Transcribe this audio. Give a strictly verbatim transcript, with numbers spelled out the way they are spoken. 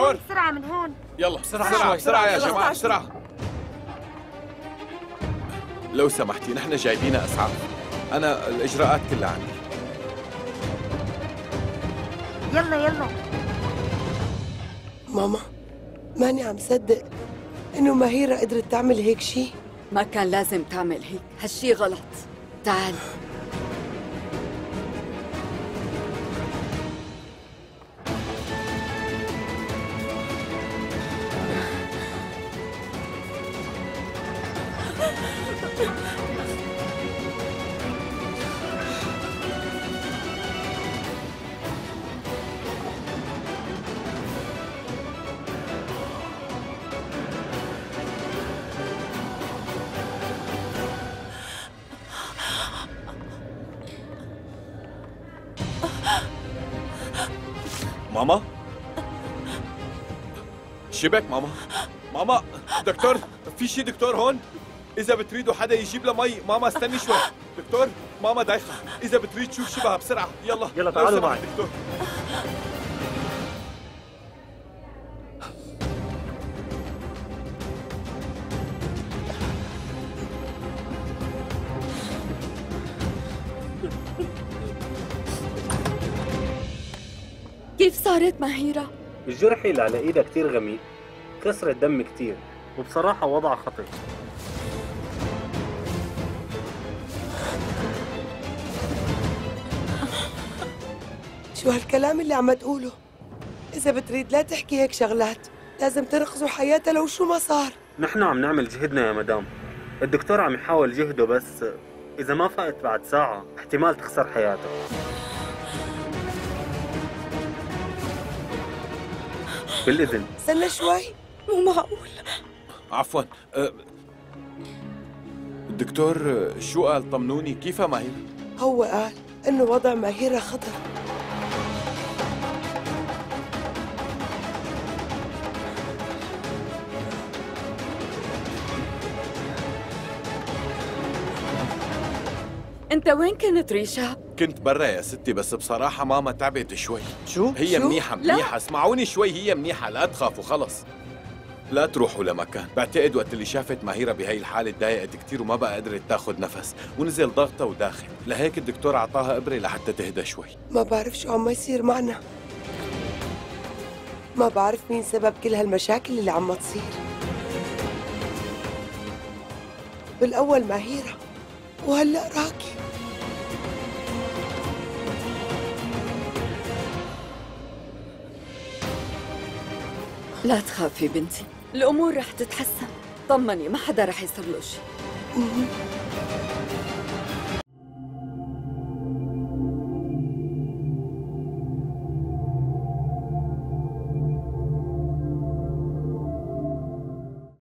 دكتور بسرعة من هون. يلا بسرعة بسرعة بسرعة يا جماعة بسرعة. لو سمحتي نحن جايبين اسعاف، انا الاجراءات كلها عندي. يلا يلا. ماما ماني عم صدق انه مهيرة قدرت تعمل هيك شيء. ما كان لازم تعمل هيك، هالشي غلط. تعال. ماما شبك ماما ماما دكتور في شي دكتور هون؟ إذا بتريدوا حدا يجيب لها مي. ماما استني شوي دكتور. ماما دايخة، إذا بتريد تشوف شبهها بسرعة. يلا يلا تعالوا معي دكتور. كيف صارت مهيرة؟ الجرح اللي على ايدها كتير غميق، كسرت دم كتير، وبصراحة وضعها خطر. شو هالكلام اللي عم تقوله؟ إذا بتريد لا تحكي هيك شغلات، لازم تنقذوا حياتها لو شو ما صار. نحن عم نعمل جهدنا يا مدام، الدكتور عم يحاول جهده، بس إذا ما فقت بعد ساعة احتمال تخسر حياتها. بالإذن. استنى شوي. مو معقول. عفوا أه الدكتور شو قال؟ طمنوني كيفها مهيرة؟ هو قال إنه وضع مهيرة خطر. انت وين كنت ريشا؟ كنت برا يا ستي، بس بصراحة ماما تعبت شوي. شو؟ هي شو؟ منيحة منيحة، اسمعوني شوي، هي منيحة، لا تخافوا خلص. لا تروحوا لمكان. بعتقد وقت اللي شافت مهيرة بهي الحالة تضايقت كتير وما بقى قدرت تاخذ نفس، ونزل ضغطها وداخل، لهيك الدكتور أعطاها إبرة لحتى تهدى شوي. ما بعرف شو عم يصير معنا. ما بعرف مين سبب كل هالمشاكل اللي عم تصير. بالأول مهيرة وهلأ راكي. لا تخافي بنتي، الأمور رح تتحسن. طمني، ما حدا رح يصير له شيء.